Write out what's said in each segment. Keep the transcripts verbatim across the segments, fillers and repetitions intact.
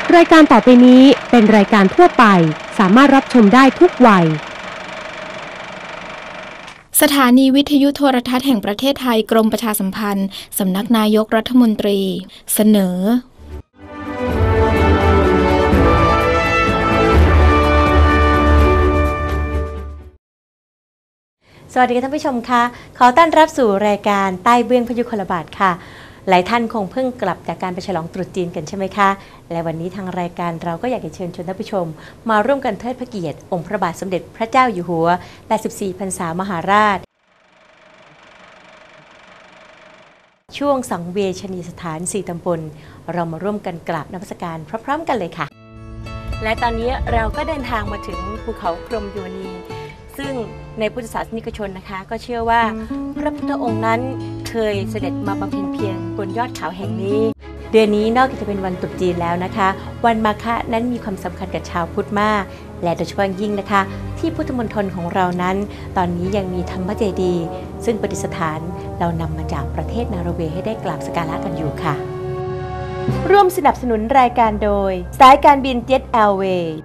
รายการต่อไปนี้เป็นรายการทั่วไปสามารถรับชมได้ทุกวัยสถานีวิทยุโทรทัศน์แห่งประเทศไทยกรมประชาสัมพันธ์สำนักนายกรัฐมนตรีเสนอสวัสดีท่านผู้ชมค่ะขอต้อนรับสู่รายการใต้เบื้องพยุคลบาทค่ะหลายท่านคงเพิ่งกลับจากการไปฉลองตรุษจีนกันใช่ไหมคะและวันนี้ทางรายการเราก็อยากจะเชิญชวนท่านผู้ชมมาร่วมกันเทิดพระเกียรติองค์พระบาทสมเด็จพระเจ้าอยู่หัวแปดสิบสี่พรรษามหาราชช่วงสังเวชนียสถานสี่ตำบลเรามาร่วมกันกราบนมัสการพร้อมๆกันเลยค่ะและตอนนี้เราก็เดินทางมาถึงภูเขาพรหมโยนีซึ่งในพุทธศาสนิกชนนะคะก็เชื่อว่าพระพุทธองค์นั้นเคยเสด็จมาบำเพ็ญเพียรบนยอดเขาแห่งนี้เดือนนี้นอกจากจะเป็นวันตรุษจีนแล้วนะคะวันมาฆะนั้นมีความสำคัญกับชาวพุทธมากและโดยเฉพาะยิ่งนะคะที่พุทธมณฑลของเรานั้นตอนนี้ยังมีธรรมเจดีย์ซึ่งประดิษฐานเรานำมาจากประเทศนอร์เวย์ให้ได้กราบสักการะกันอยู่ค่ะร่วมสนับสนุนรายการโดยสายการบินเจ็ตแอร์เวย์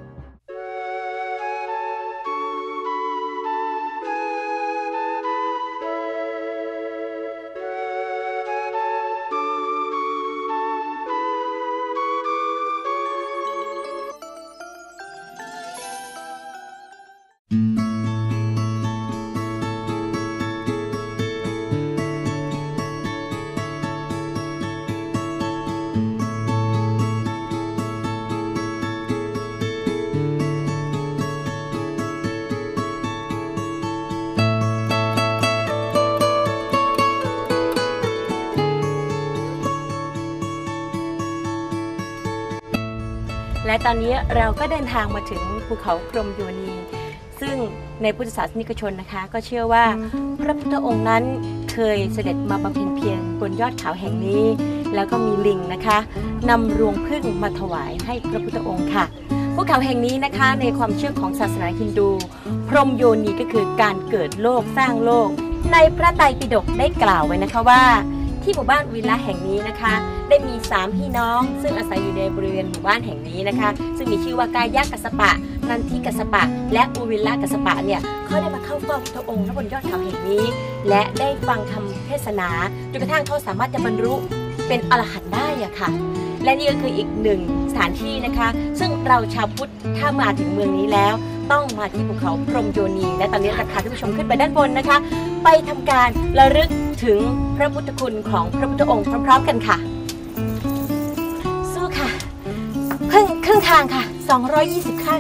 และตอนนี้เราก็เดินทางมาถึงภูเขาพรหมโยนีซึ่งในพุทธศาสนิกชนนะคะก็เชื่อว่าพระพุทธองค์นั้นเคยเสด็จมาบำเพ็ญเพียรบนยอดเขาแห่งนี้แล้วก็มีลิงนะคะนำรวงผึ้งมาถวายให้พระพุทธองค์ค่ะภูเขาแห่งนี้นะคะในความเชื่อของศาสนาฮินดูพรหมโยนีก็คือการเกิดโลกสร้างโลกในพระไตรปิฎกได้กล่าวไว้นะคะว่าที่หมู่บ้านวิลละแห่งนี้นะคะได้มีสามพี่น้องซึ่งอาศัยอยู่ในบริเวณหมู่บ้านแห่งนี้นะคะซึ่งมีชื่อว่ากายะกัสสปะนันทิกัสสปะและอุวิลละกัสสปะเนี่ยเขาได้มาเข้าเฝ้าพระองค์บนยอดเขาแห่งนี้และได้ฟังคำเทศนาจนกระทั่งเขาสามารถจะบรรลุเป็นอรหันต์ได้อะค่ะและนี่ก็คืออีกหนึ่งสถานที่นะคะซึ่งเราชาวพุทธถ้ามาถึงเมืองนี้แล้วต้องมาที่ภูเขาพรหมโยนีและตอนนี้ราคาท่านผู้ชมขึ้นไปด้านบนนะคะไปทำการระลึกถึงพระพุทธคุณของพระพุทธองค์พร้อมๆกันค่ะสู้ค่ะครึ่งครึ่งทางค่ะสองร้อยยี่สิบขั้น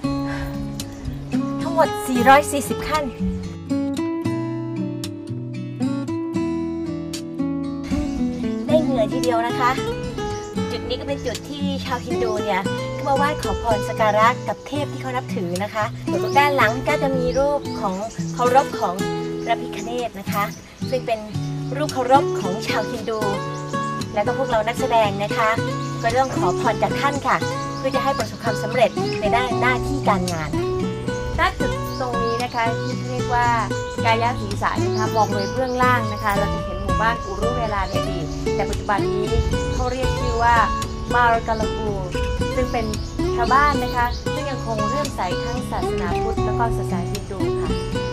ทั้งหมดสี่ร้อยสี่สิบขั้นได้เหนื่อยทีเดียวนะคะจุดนี้ก็เป็นจุดที่ชาวฮินดูเนี่ยมาไหว้ขอพรสักการะกับเทพที่เขานับถือนะคะด้านหลังก็จะมีรูปของเคารพของพระพิฆเนศนะคะซึ่งเป็นรูปเคารพของชาวฮินดูและก็พวกเรานักแสดงนะคะก็ต้องขอพรจากท่านค่ะเพื่อจะให้ประสบความสำเร็จในด้านหน้าที่การงานณจุดตรงนี้นะคะที่เรียกว่ากายะศีรษะนะคะมองโดยเบื้องล่างนะคะเราจะเห็นหมู่บ้านอุรุเวลาในอดีตแต่ปัจจุบันนี้เขาเรียกชื่อว่ามาร์กาลาปูซึ่งเป็นชาวบ้านนะคะซึ่งยังคงเลื่อมใสทั้งศาสนาพุทธและก็ศาสนาฮินดูค่ะ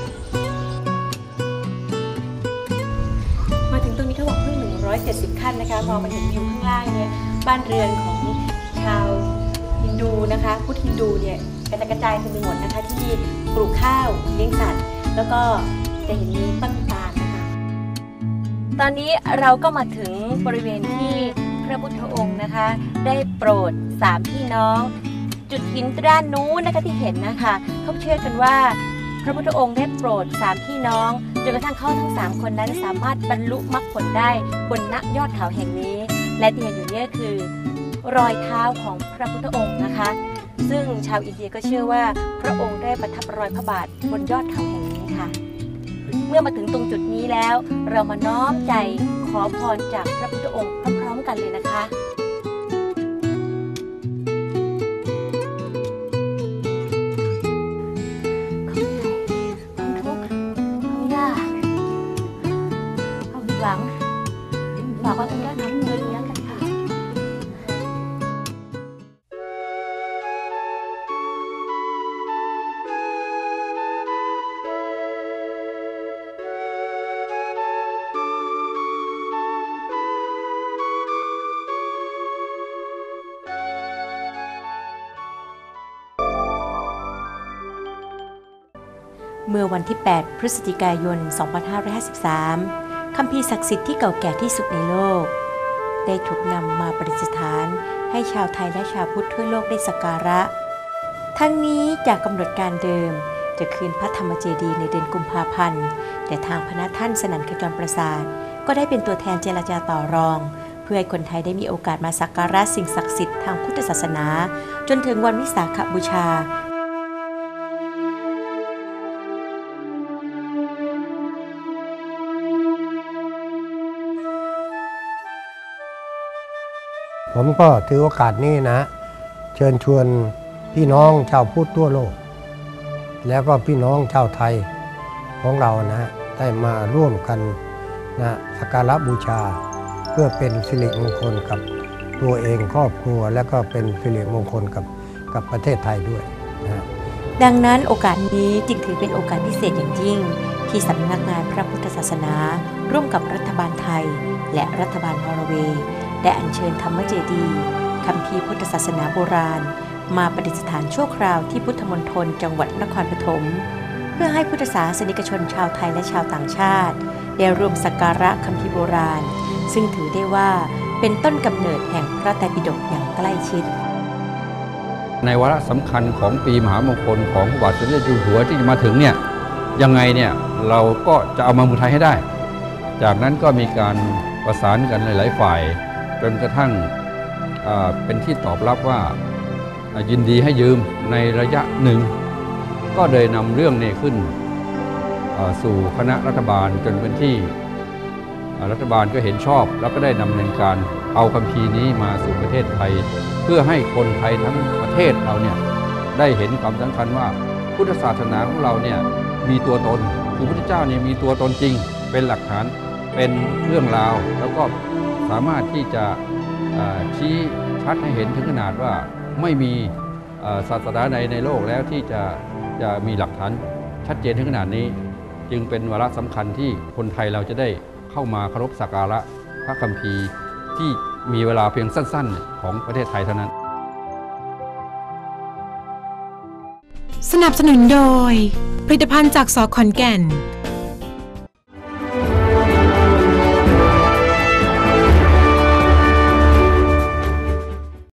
มาถึงตรงนี้เขาบอกเพิ่งหนึ่งร้อยเจ็ดสิบขั้นนะคะมองมาถึงวิวข้างล่างเนี่ยบ้านเรือนของชาวฮินดูนะคะพุทธฮินดูเนี่ยกระจายกระจายกันไปหมดนะคะที่ปลูกข้าวเลี้ยงสัตว์แล้วก็จะเห็นมีต้นตาลนะคะตอนนี้เราก็มาถึงบริเวณที่พระพุทธองค์นะคะได้โปรดสามพี่น้องจุดหินด้านนู้นนะคะที่เห็นนะคะเขาเชื่อกันว่าพระพุทธองค์ได้โปรดสามพี่น้องจนกระทั่งเขาทั้งสามคนนั้นสามารถบรรลุมรรคผลได้บนณยอดเขาแห่งนี้และที่เห็นอยู่นี้คือรอยเท้าของพระพุทธองค์นะคะซึ่งชาวอินเดียก็เชื่อว่าพระองค์ได้ประทับรอยพระบาทบนยอดเขาแห่งนี้ค่ะเมื่อมาถึงตรงจุดนี้แล้วเรามาน้อมใจขอพรจากพระพุทธองค์พร้อมๆกันเลยนะคะความทุกข์ความยากความผิดหวังบอกว่าต้องได้น้ำเงินนี้กันค่ะเมื่อวันที่ แปด พฤศจิกายน สองพันห้าร้อยห้าสิบสาม คัมภีร์ศักดิ์สิทธิ์ที่เก่าแก่ที่สุดในโลกได้ถูกนำมาประดิษฐานให้ชาวไทยและชาวพุทธทั่วโลกได้สักการะทั้งนี้จากกำหนดการเดิมจะคืนพระธรรมเจดีย์ในเดือนกุมภาพันธ์แต่ทางพระท่านสนั่นขจรประสาทก็ได้เป็นตัวแทนเจรจาต่อรองเพื่อให้คนไทยได้มีโอกาสมาสักการะสิ่งศักดิ์สิทธิ์ทางพุทธศาสนาจนถึงวันวิสาขบูชาผมก็ถือโอกาสนี้นะเชิญชวนพี่น้องชาวพุทธทั่วโลกแล้วก็พี่น้องชาวไทยของเรานะได้มาร่วมกันนะสักการะบูชาเพื่อเป็นสิริมงคลกับตัวเองครอบครัวและก็เป็นสิริมงคลกับกับประเทศไทยด้วยนะดังนั้นโอกาสนี้จึงถือเป็นโอกาสพิเศษอย่างยิ่งที่สำนักงานพระพุทธศาสนาร่วมกับรัฐบาลไทยและรัฐบาลนอร์เวย์ได้อัญเชิญธรรมเจดีย์คัมภีร์พุทธศาสนาโบราณมาประดิษฐานชั่วคราวที่พุทธมณฑลจังหวัดนครปฐมเพื่อให้พุทธศาสนิกชนชาวไทยและชาวต่างชาติได้ร่วมสักการะคัมภีร์โบราณซึ่งถือได้ว่าเป็นต้นกำเนิดแห่งพระไตรปิฎกอย่างใกล้ชิดในวาระสำคัญของปีมหามงคลของพระบาทสมเด็จอยู่หัวที่จะมาถึงเนี่ยยังไงเนี่ยเราก็จะเอามาเมืองไทยให้ได้จากนั้นก็มีการประสานกันหลายๆฝ่ายจนกระทั่งเป็นที่ตอบรับว่ายินดีให้ยืมในระยะหนึ่งก็เลยนำเรื่องนี้ขึ้นสู่คณะรัฐบาลจนเป็นที่รัฐบาลก็เห็นชอบแล้วก็ได้ดำเนินการเอาคัมภีร์นี้มาสู่ประเทศไทยเพื่อให้คนไทยทั้งประเทศเราเนี่ยได้เห็นความสำคัญว่าพุทธศาสนาของเราเนี่ยมีตัวตนคือพระพุทธเจ้าเนี่ยมีตัวตนจริงเป็นหลักฐานเป็นเรื่องราวแล้วก็สามารถที่จะชี้ชัดให้เห็นถึงขนาดว่าไม่มีศาสนาใดในโลกแล้วที่จะจะมีหลักฐานชัดเจนถึงขนาดนี้จึงเป็นวาระสำคัญที่คนไทยเราจะได้เข้ามาเคารพสักการะพระคัมภีร์ที่มีเวลาเพียงสั้นๆของประเทศไทยเท่านั้นสนับสนุนโดยผลิตภัณฑ์จากส.ขอนแก่น